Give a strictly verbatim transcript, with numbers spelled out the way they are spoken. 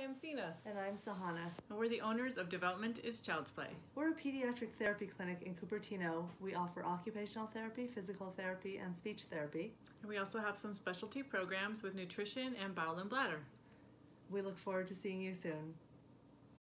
I'm Sena. And I'm Sahana. And we're the owners of Development is Child's Play. We're a pediatric therapy clinic in Cupertino. We offer occupational therapy, physical therapy, and speech therapy. And we also have some specialty programs with nutrition and bowel and bladder. We look forward to seeing you soon.